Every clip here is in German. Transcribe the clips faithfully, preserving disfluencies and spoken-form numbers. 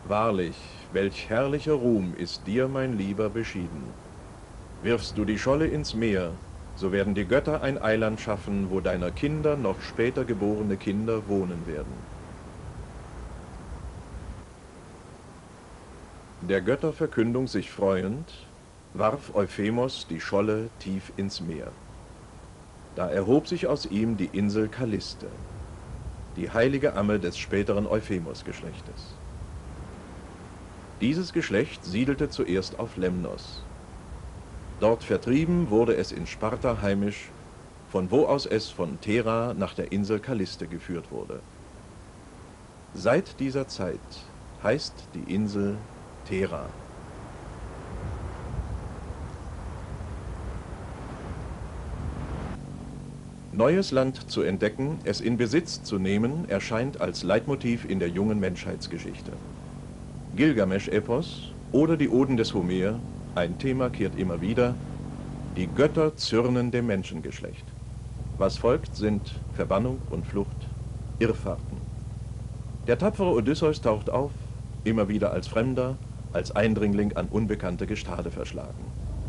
Wahrlich, welch herrlicher Ruhm ist dir, mein Lieber, beschieden. Wirfst du die Scholle ins Meer, so werden die Götter ein Eiland schaffen, wo deiner Kinder noch später geborene Kinder wohnen werden. Der Götter Verkündung sich freuend, warf Euphemos die Scholle tief ins Meer. Da erhob sich aus ihm die Insel Kalliste, die heilige Amme des späteren Euphemos-Geschlechtes. Dieses Geschlecht siedelte zuerst auf Lemnos. Dort vertrieben wurde es in Sparta heimisch, von wo aus es von Thera nach der Insel Kalliste geführt wurde. Seit dieser Zeit heißt die Insel Thera. Neues Land zu entdecken, es in Besitz zu nehmen, erscheint als Leitmotiv in der jungen Menschheitsgeschichte. Gilgamesch-Epos oder die Oden des Homer, ein Thema kehrt immer wieder: die Götter zürnen dem Menschengeschlecht. Was folgt, sind Verbannung und Flucht, Irrfahrten. Der tapfere Odysseus taucht auf, immer wieder als Fremder, als Eindringling an unbekannte Gestade verschlagen.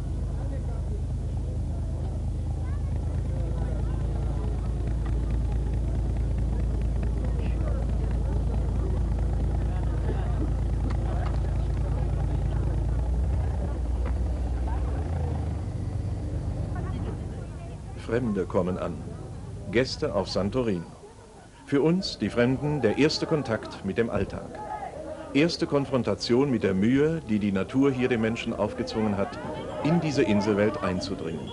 Fremde kommen an, Gäste auf Santorin. Für uns, die Fremden, der erste Kontakt mit dem Alltag. Erste Konfrontation mit der Mühe, die die Natur hier dem Menschen aufgezwungen hat, in diese Inselwelt einzudringen.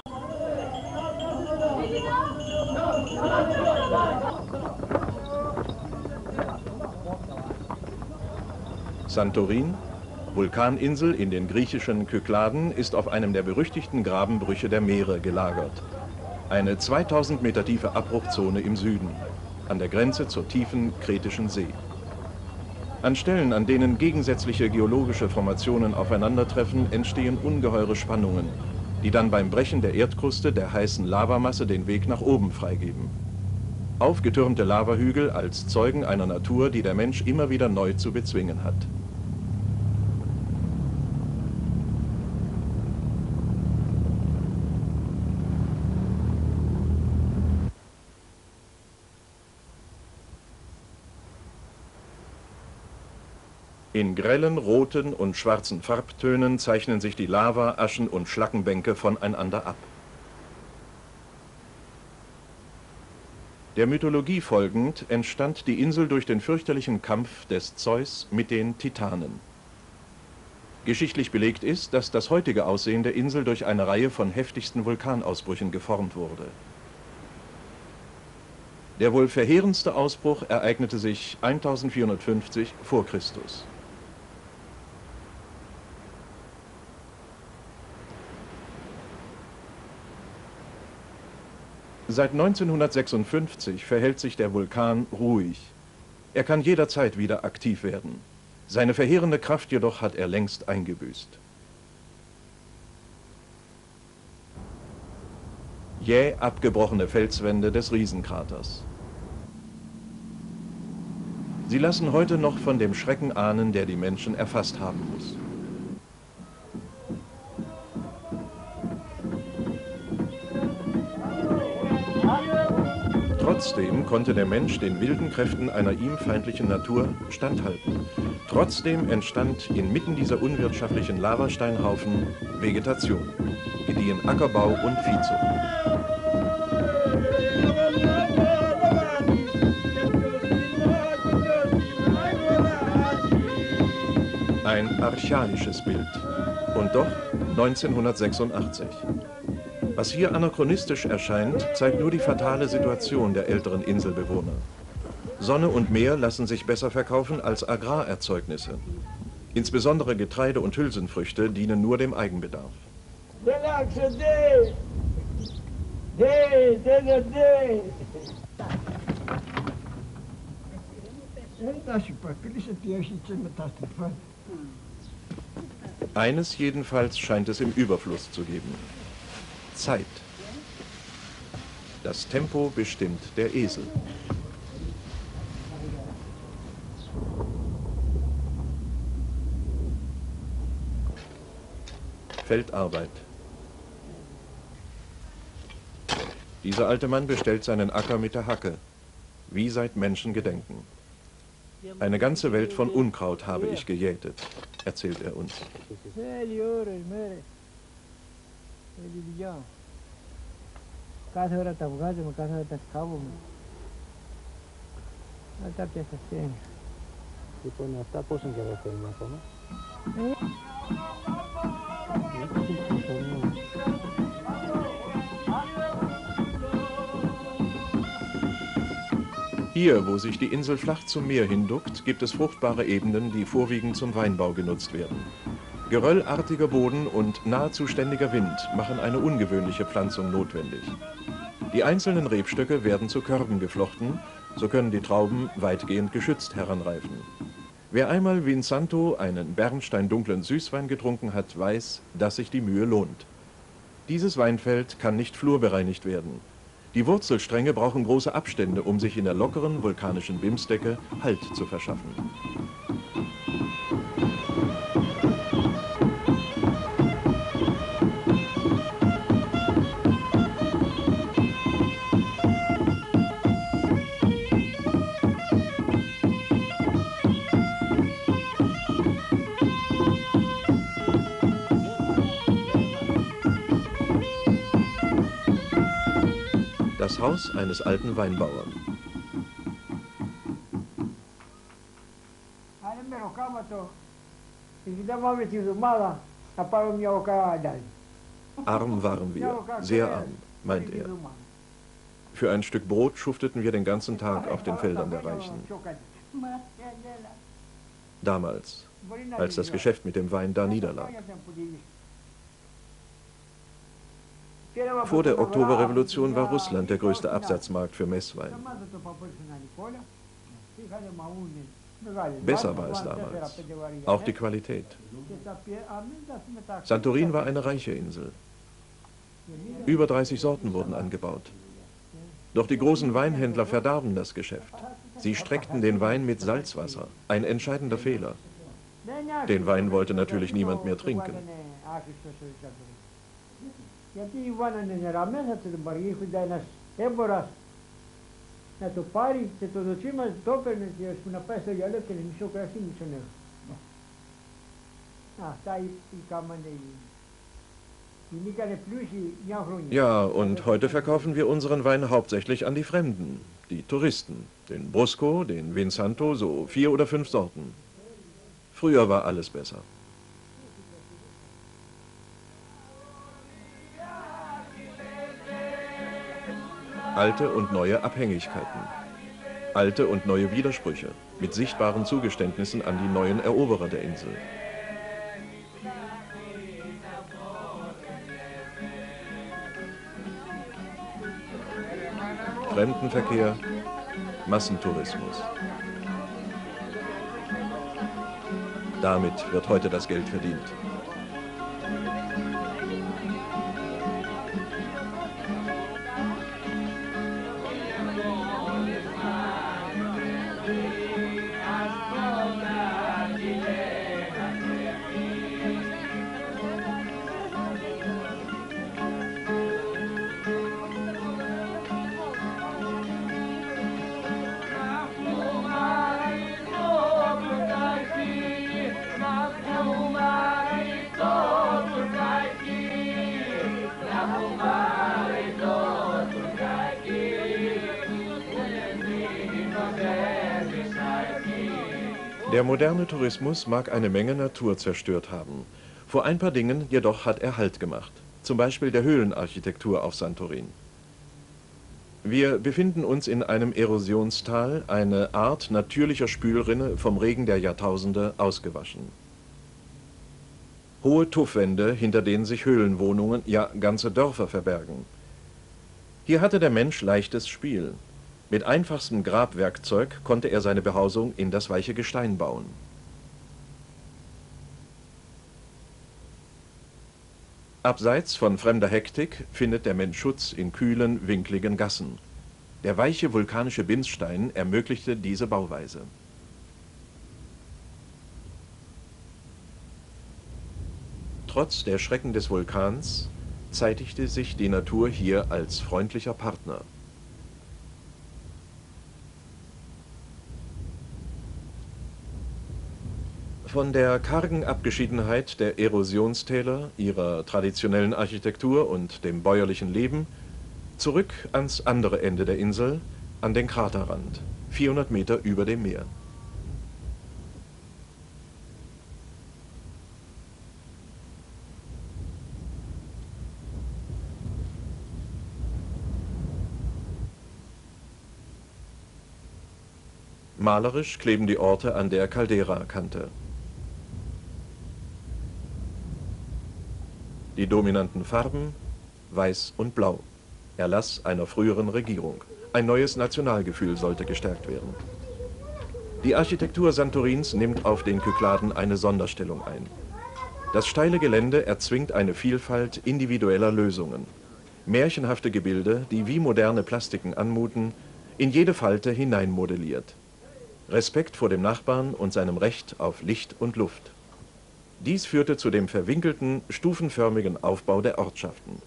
Santorin, Vulkaninsel in den griechischen Kykladen, ist auf einem der berüchtigten Grabenbrüche der Meere gelagert. Eine zweitausend Meter tiefe Abbruchzone im Süden, an der Grenze zur tiefen Kretischen See. An Stellen, an denen gegensätzliche geologische Formationen aufeinandertreffen, entstehen ungeheure Spannungen, die dann beim Brechen der Erdkruste der heißen Lavamasse den Weg nach oben freigeben. Aufgetürmte Lavahügel als Zeugen einer Natur, die der Mensch immer wieder neu zu bezwingen hat. In grellen roten und schwarzen Farbtönen zeichnen sich die Lava-, Aschen- und Schlackenbänke voneinander ab. Der Mythologie folgend entstand die Insel durch den fürchterlichen Kampf des Zeus mit den Titanen. Geschichtlich belegt ist, dass das heutige Aussehen der Insel durch eine Reihe von heftigsten Vulkanausbrüchen geformt wurde. Der wohl verheerendste Ausbruch ereignete sich eintausendvierhundertfünfzig vor Christus. Seit neunzehnhundertsechsundfünfzig verhält sich der Vulkan ruhig. Er kann jederzeit wieder aktiv werden. Seine verheerende Kraft jedoch hat er längst eingebüßt. Jäh abgebrochene Felswände des Riesenkraters. Sie lassen heute noch von dem Schrecken ahnen, der die Menschen erfasst haben muss. Trotzdem konnte der Mensch den wilden Kräften einer ihm feindlichen Natur standhalten. Trotzdem entstand inmitten dieser unwirtschaftlichen Lavasteinhaufen Vegetation, gediehen Ackerbau und Viehzucht. Ein archaisches Bild. Und doch neunzehnhundertsechsundachtzig. Was hier anachronistisch erscheint, zeigt nur die fatale Situation der älteren Inselbewohner. Sonne und Meer lassen sich besser verkaufen als Agrarerzeugnisse. Insbesondere Getreide und Hülsenfrüchte dienen nur dem Eigenbedarf. Eines jedenfalls scheint es im Überfluss zu geben: Zeit. Das Tempo bestimmt der Esel. Feldarbeit. Dieser alte Mann bestellt seinen Acker mit der Hacke, wie seit Menschengedenken. Eine ganze Welt von Unkraut habe ich gejätet, erzählt er uns. Hier, wo sich die Insel flach zum Meer hinduckt, gibt es fruchtbare Ebenen, die vorwiegend zum Weinbau genutzt werden. Geröllartiger Boden und nahezu ständiger Wind machen eine ungewöhnliche Pflanzung notwendig. Die einzelnen Rebstöcke werden zu Körben geflochten, so können die Trauben weitgehend geschützt heranreifen. Wer einmal Vinsanto, einen bernsteindunklen Süßwein getrunken hat, weiß, dass sich die Mühe lohnt. Dieses Weinfeld kann nicht flurbereinigt werden. Die Wurzelstränge brauchen große Abstände, um sich in der lockeren vulkanischen Bimsdecke Halt zu verschaffen. Das Haus eines alten Weinbauern. Arm waren wir, sehr arm, meint er. Für ein Stück Brot schufteten wir den ganzen Tag auf den Feldern der Reichen. Damals, als das Geschäft mit dem Wein da niederlag. Vor der Oktoberrevolution war Russland der größte Absatzmarkt für Messwein. Besser war es damals, auch die Qualität. Santorin war eine reiche Insel. Über dreißig Sorten wurden angebaut. Doch die großen Weinhändler verdarben das Geschäft. Sie streckten den Wein mit Salzwasser, ein entscheidender Fehler. Den Wein wollte natürlich niemand mehr trinken. Ja, und heute verkaufen wir unseren Wein hauptsächlich an die Fremden, die Touristen. Den Brusco, den Vinsanto, so vier oder fünf Sorten. Früher war alles besser. Alte und neue Abhängigkeiten. Alte und neue Widersprüche mit sichtbaren Zugeständnissen an die neuen Eroberer der Insel. Fremdenverkehr, Massentourismus. Damit wird heute das Geld verdient. Der moderne Tourismus mag eine Menge Natur zerstört haben. Vor ein paar Dingen jedoch hat er Halt gemacht. Zum Beispiel der Höhlenarchitektur auf Santorin. Wir befinden uns in einem Erosionstal, eine Art natürlicher Spülrinne vom Regen der Jahrtausende ausgewaschen. Hohe Tuffwände, hinter denen sich Höhlenwohnungen, ja ganze Dörfer verbergen. Hier hatte der Mensch leichtes Spiel. Mit einfachstem Grabwerkzeug konnte er seine Behausung in das weiche Gestein bauen. Abseits von fremder Hektik findet der Mensch Schutz in kühlen, winkligen Gassen. Der weiche vulkanische Bimsstein ermöglichte diese Bauweise. Trotz der Schrecken des Vulkans zeitigte sich die Natur hier als freundlicher Partner. Von der kargen Abgeschiedenheit der Erosionstäler, ihrer traditionellen Architektur und dem bäuerlichen Leben zurück ans andere Ende der Insel, an den Kraterrand, vierhundert Meter über dem Meer. Malerisch kleben die Orte an der Caldera-Kante. Die dominanten Farben weiß und blau. Erlass einer früheren Regierung. Ein neues Nationalgefühl sollte gestärkt werden. Die Architektur Santorins nimmt auf den Kykladen eine Sonderstellung ein. Das steile Gelände erzwingt eine Vielfalt individueller Lösungen. Märchenhafte Gebilde, die wie moderne Plastiken anmuten, in jede Falte hineinmodelliert. Respekt vor dem Nachbarn und seinem Recht auf Licht und Luft. Dies führte zu dem verwinkelten, stufenförmigen Aufbau der Ortschaften.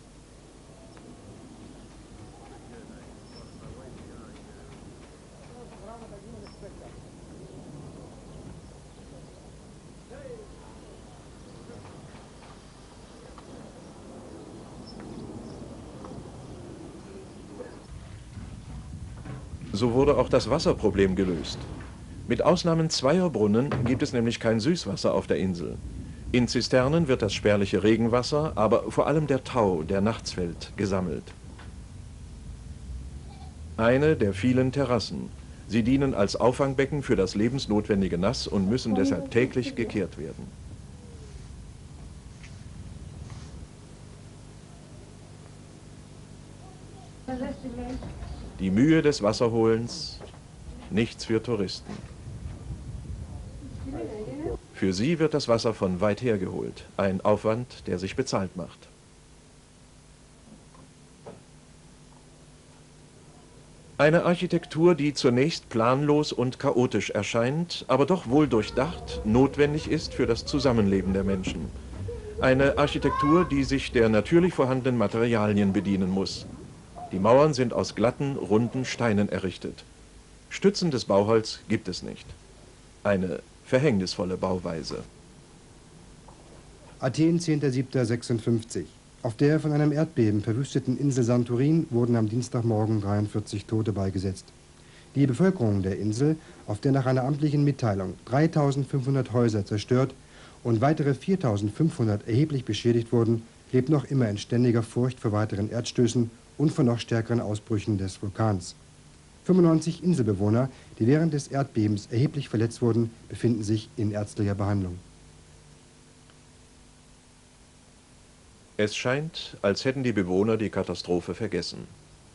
So wurde auch das Wasserproblem gelöst. Mit Ausnahmen zweier Brunnen gibt es nämlich kein Süßwasser auf der Insel. In Zisternen wird das spärliche Regenwasser, aber vor allem der Tau, der nachts fällt, gesammelt. Eine der vielen Terrassen. Sie dienen als Auffangbecken für das lebensnotwendige Nass und müssen deshalb täglich gekehrt werden. Die Mühe des Wasserholens, nichts für Touristen. Für sie wird das Wasser von weit her geholt, ein Aufwand, der sich bezahlt macht. Eine Architektur, die zunächst planlos und chaotisch erscheint, aber doch wohl durchdacht, notwendig ist für das Zusammenleben der Menschen. Eine Architektur, die sich der natürlich vorhandenen Materialien bedienen muss. Die Mauern sind aus glatten, runden Steinen errichtet. Stützendes Bauholz gibt es nicht. Eine verhängnisvolle Bauweise. Athen, zehnter siebter sechsundfünfzig. Auf der von einem Erdbeben verwüsteten Insel Santorin wurden am Dienstagmorgen dreiundvierzig Tote beigesetzt. Die Bevölkerung der Insel, auf der nach einer amtlichen Mitteilung dreitausendfünfhundert Häuser zerstört und weitere viertausendfünfhundert erheblich beschädigt wurden, lebt noch immer in ständiger Furcht vor weiteren Erdstößen und vor noch stärkeren Ausbrüchen des Vulkans. fünfundneunzig Inselbewohner, die während des Erdbebens erheblich verletzt wurden, befinden sich in ärztlicher Behandlung. Es scheint, als hätten die Bewohner die Katastrophe vergessen.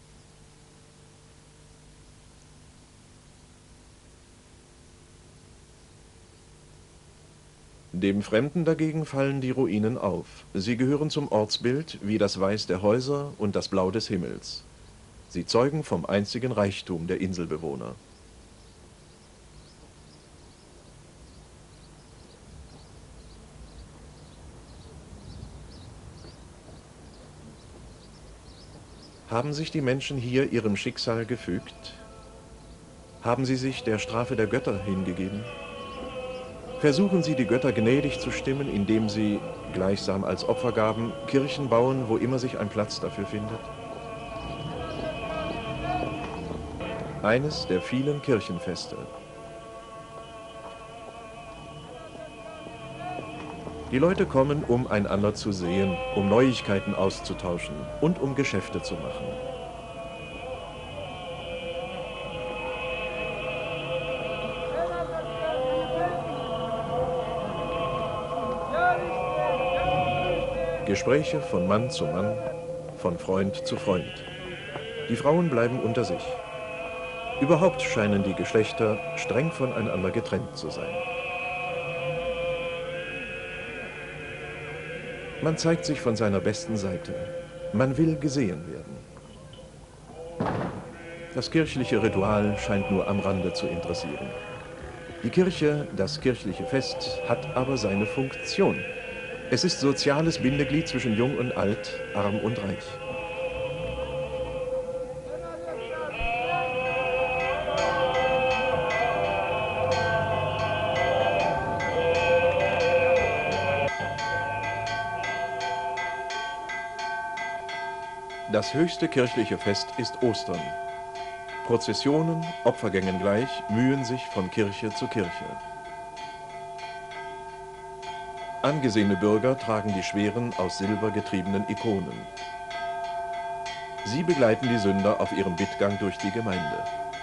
Dem Fremden dagegen fallen die Ruinen auf. Sie gehören zum Ortsbild wie das Weiß der Häuser und das Blau des Himmels. Sie zeugen vom einzigen Reichtum der Inselbewohner. Haben sich die Menschen hier ihrem Schicksal gefügt? Haben sie sich der Strafe der Götter hingegeben? Versuchen sie, die Götter gnädig zu stimmen, indem sie, gleichsam als Opfergaben, Kirchen bauen, wo immer sich ein Platz dafür findet? Eines der vielen Kirchenfeste. Die Leute kommen, um einander zu sehen, um Neuigkeiten auszutauschen und um Geschäfte zu machen. Gespräche von Mann zu Mann, von Freund zu Freund. Die Frauen bleiben unter sich. Überhaupt scheinen die Geschlechter streng voneinander getrennt zu sein. Man zeigt sich von seiner besten Seite. Man will gesehen werden. Das kirchliche Ritual scheint nur am Rande zu interessieren. Die Kirche, das kirchliche Fest, hat aber seine Funktion. Es ist soziales Bindeglied zwischen Jung und Alt, Arm und Reich. Das höchste kirchliche Fest ist Ostern. Prozessionen, Opfergängen gleich, mühen sich von Kirche zu Kirche. Angesehene Bürger tragen die schweren, aus Silber getriebenen Ikonen. Sie begleiten die Sünder auf ihrem Bittgang durch die Gemeinde.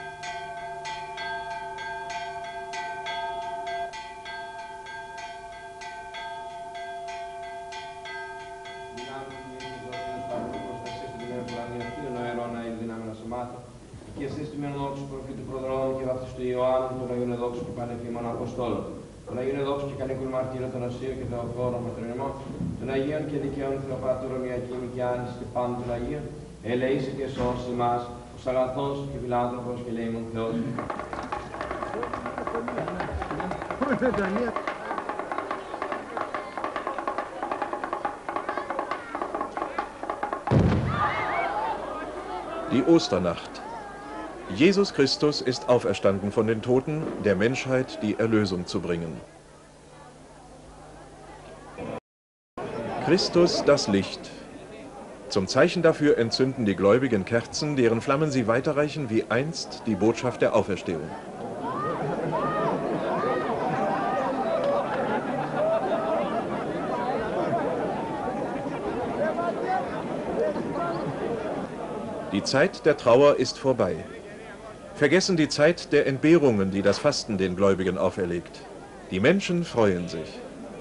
Και εσείς του μείνουν δόξου προφήτου προδρόμου και βάφτιση του Ιωάννου, τον Αγίον Εδόξου και πανεφήμων Αποστόλων, τον Αγίον Εδόξου και κανίκων μαρτύρων των Ασίων και Θεοφόρων πατρινομών, των Αγίων και δικαίων Θεοπάτωρων Ιακήμη και Άννης και πάντων των Αγίων, ελεήσει και σώσει εμάς, ως αγαθός και φιλάνθρωπος και λέημον Θεός. Die Osternacht. Jesus Christus ist auferstanden von den Toten, der Menschheit die Erlösung zu bringen. Christus das Licht. Zum Zeichen dafür entzünden die Gläubigen Kerzen, deren Flammen sie weiterreichen wie einst die Botschaft der Auferstehung. Die Zeit der Trauer ist vorbei. Vergessen die Zeit der Entbehrungen, die das Fasten den Gläubigen auferlegt. Die Menschen freuen sich.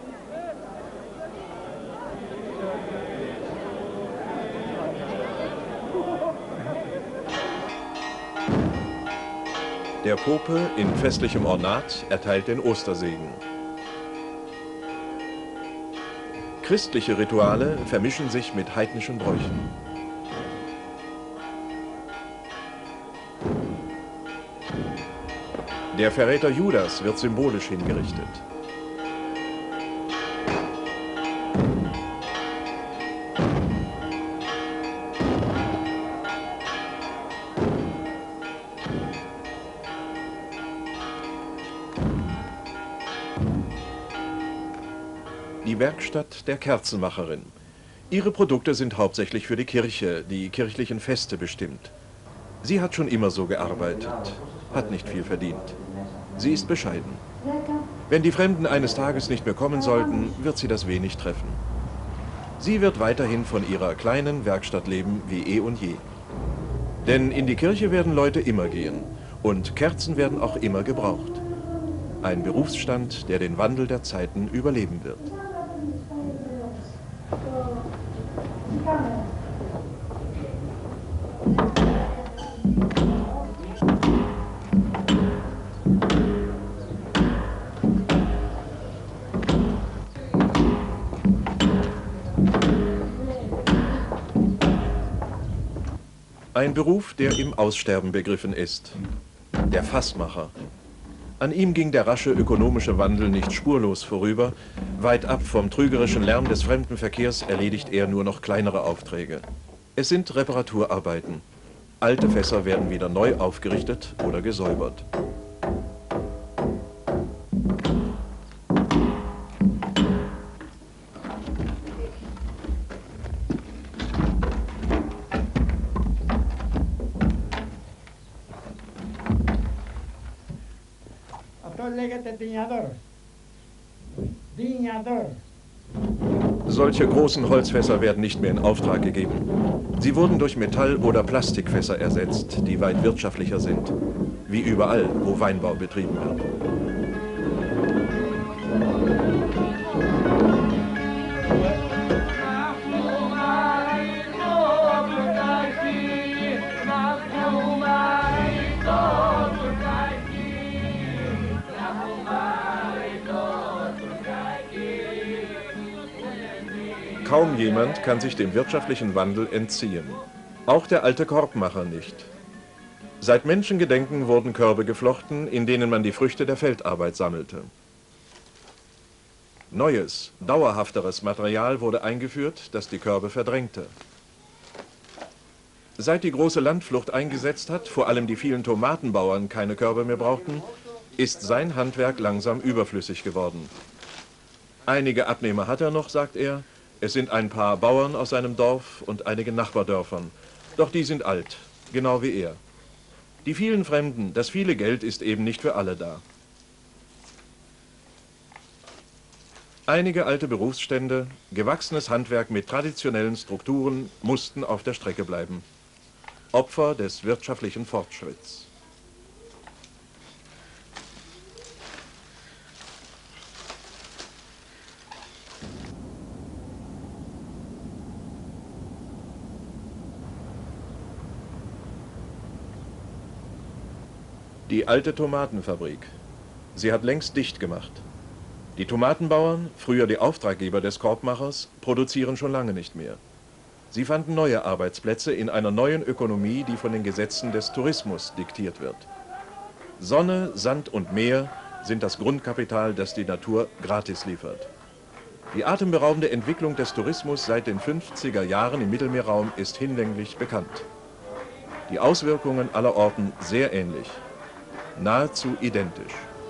Der Pope in festlichem Ornat erteilt den Ostersegen. Christliche Rituale vermischen sich mit heidnischen Bräuchen. Der Verräter Judas wird symbolisch hingerichtet. Die Werkstatt der Kerzenmacherin. Ihre Produkte sind hauptsächlich für die Kirche, die kirchlichen Feste bestimmt. Sie hat schon immer so gearbeitet, hat nicht viel verdient. Sie ist bescheiden. Wenn die Fremden eines Tages nicht mehr kommen sollten, wird sie das wenig treffen. Sie wird weiterhin von ihrer kleinen Werkstatt leben wie eh und je. Denn in die Kirche werden Leute immer gehen und Kerzen werden auch immer gebraucht. Ein Berufsstand, der den Wandel der Zeiten überleben wird. Ein Beruf, der im Aussterben begriffen ist. Der Fassmacher. An ihm ging der rasche ökonomische Wandel nicht spurlos vorüber. Weit ab vom trügerischen Lärm des Fremdenverkehrs erledigt er nur noch kleinere Aufträge. Es sind Reparaturarbeiten. Alte Fässer werden wieder neu aufgerichtet oder gesäubert. Solche großen Holzfässer werden nicht mehr in Auftrag gegeben. Sie wurden durch Metall- oder Plastikfässer ersetzt, die weit wirtschaftlicher sind. Wie überall, wo Weinbau betrieben wird. Kaum jemand kann sich dem wirtschaftlichen Wandel entziehen. Auch der alte Korbmacher nicht. Seit Menschengedenken wurden Körbe geflochten, in denen man die Früchte der Feldarbeit sammelte. Neues, dauerhafteres Material wurde eingeführt, das die Körbe verdrängte. Seit die große Landflucht eingesetzt hat, vor allem die vielen Tomatenbauern keine Körbe mehr brauchten, ist sein Handwerk langsam überflüssig geworden. Einige Abnehmer hat er noch, sagt er. Es sind ein paar Bauern aus seinem Dorf und einige Nachbardörfern. Doch die sind alt, genau wie er. Die vielen Fremden, das viele Geld ist eben nicht für alle da. Einige alte Berufsstände, gewachsenes Handwerk mit traditionellen Strukturen mussten auf der Strecke bleiben. Opfer des wirtschaftlichen Fortschritts. Die alte Tomatenfabrik. Sie hat längst dicht gemacht. Die Tomatenbauern, früher die Auftraggeber des Korbmachers, produzieren schon lange nicht mehr. Sie fanden neue Arbeitsplätze in einer neuen Ökonomie, die von den Gesetzen des Tourismus diktiert wird. Sonne, Sand und Meer sind das Grundkapital, das die Natur gratis liefert. Die atemberaubende Entwicklung des Tourismus seit den fünfziger Jahren im Mittelmeerraum ist hinlänglich bekannt. Die Auswirkungen allerorten sehr ähnlich, nahezu identisch.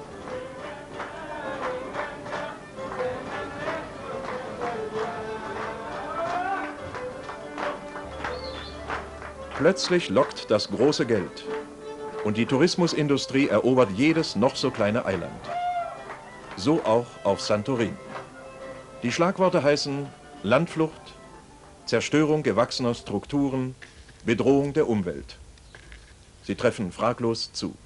Plötzlich lockt das große Geld und die Tourismusindustrie erobert jedes noch so kleine Eiland. So auch auf Santorin. Die Schlagworte heißen Landflucht, Zerstörung gewachsener Strukturen, Bedrohung der Umwelt. Sie treffen fraglos zu.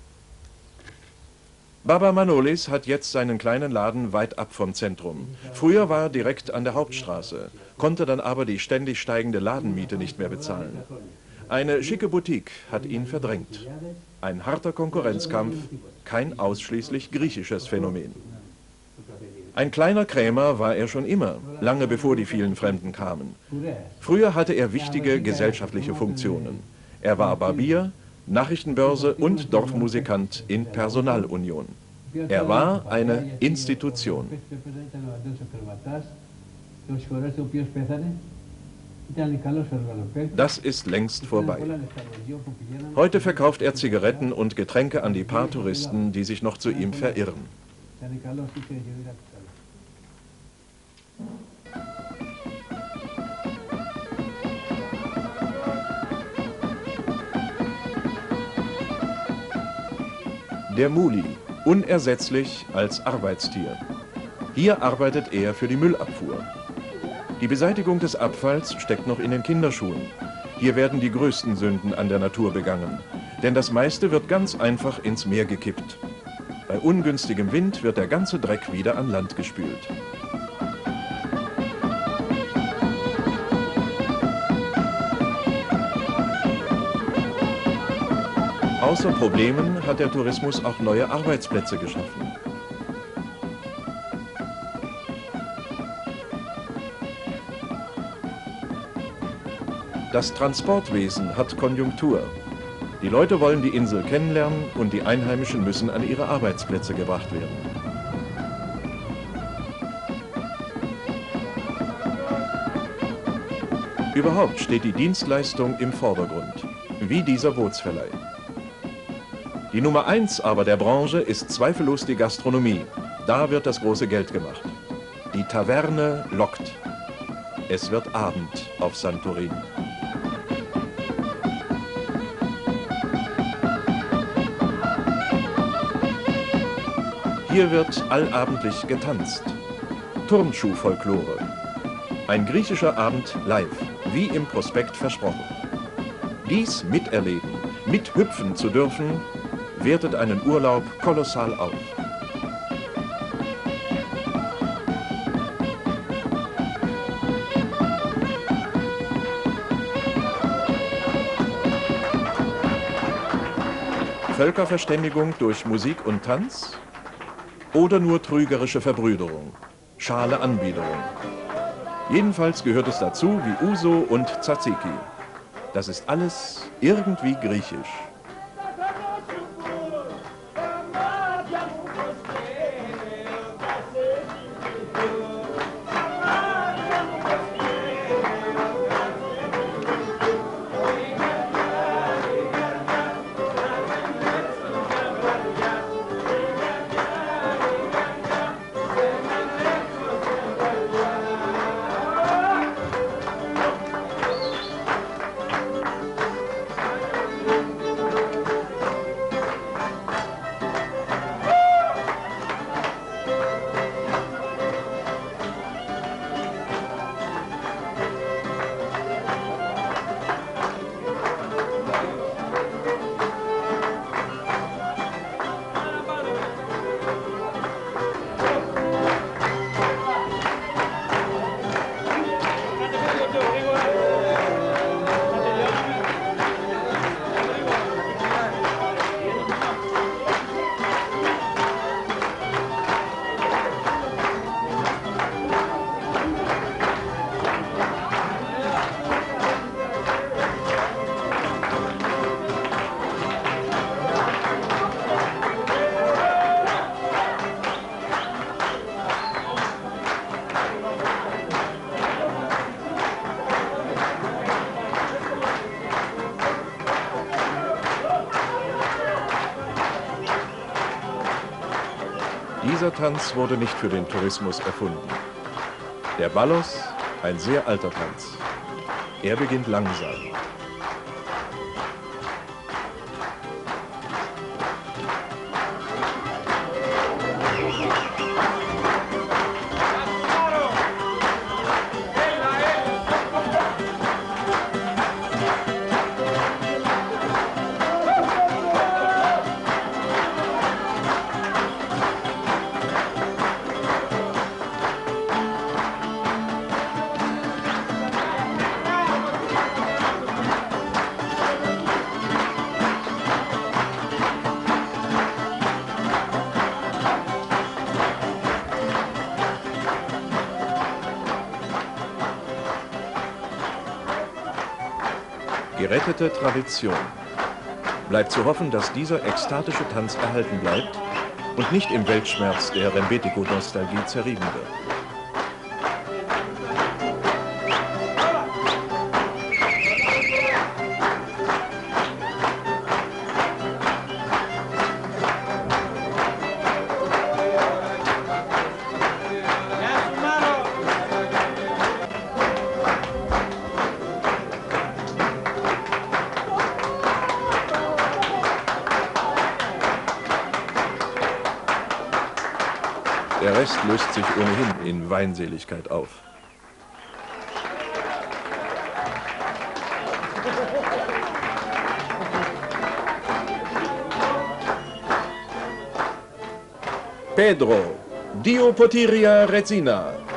Baba Manolis hat jetzt seinen kleinen Laden weit ab vom Zentrum. Früher war er direkt an der Hauptstraße, konnte dann aber die ständig steigende Ladenmiete nicht mehr bezahlen. Eine schicke Boutique hat ihn verdrängt. Ein harter Konkurrenzkampf, kein ausschließlich griechisches Phänomen. Ein kleiner Krämer war er schon immer, lange bevor die vielen Fremden kamen. Früher hatte er wichtige gesellschaftliche Funktionen. Er war Barbier, Nachrichtenbörse und Dorfmusikant in Personalunion. Er war eine Institution. Das ist längst vorbei. Heute verkauft er Zigaretten und Getränke an die paar Touristen, die sich noch zu ihm verirren. Der Muli, unersetzlich als Arbeitstier. Hier arbeitet er für die Müllabfuhr. Die Beseitigung des Abfalls steckt noch in den Kinderschuhen. Hier werden die größten Sünden an der Natur begangen. Denn das meiste wird ganz einfach ins Meer gekippt. Bei ungünstigem Wind wird der ganze Dreck wieder an Land gespült. Außer Problemen hat der Tourismus auch neue Arbeitsplätze geschaffen. Das Transportwesen hat Konjunktur. Die Leute wollen die Insel kennenlernen und die Einheimischen müssen an ihre Arbeitsplätze gebracht werden. Überhaupt steht die Dienstleistung im Vordergrund, wie dieser Bootsverleih. Die Nummer eins aber der Branche ist zweifellos die Gastronomie. Da wird das große Geld gemacht. Die Taverne lockt. Es wird Abend auf Santorin. Hier wird allabendlich getanzt. Turnschuhfolklore. Ein griechischer Abend live, wie im Prospekt versprochen. Dies miterleben, mithüpfen zu dürfen, wertet einen Urlaub kolossal auf. Völkerverständigung durch Musik und Tanz? Oder nur trügerische Verbrüderung, schale Anbiederung. Jedenfalls gehört es dazu wie Uso und Tzatziki. Das ist alles irgendwie griechisch. Oh, Dieser Tanz wurde nicht für den Tourismus erfunden. Der Ballos, ein sehr alter Tanz. Er beginnt langsam. Gerettete Tradition. Bleibt zu hoffen, dass dieser ekstatische Tanz erhalten bleibt und nicht im Weltschmerz der Rembetiko-Nostalgie zerrieben wird. Der Rest löst sich ohnehin in Weinseligkeit auf. Pedro, Dio potiria Rezina.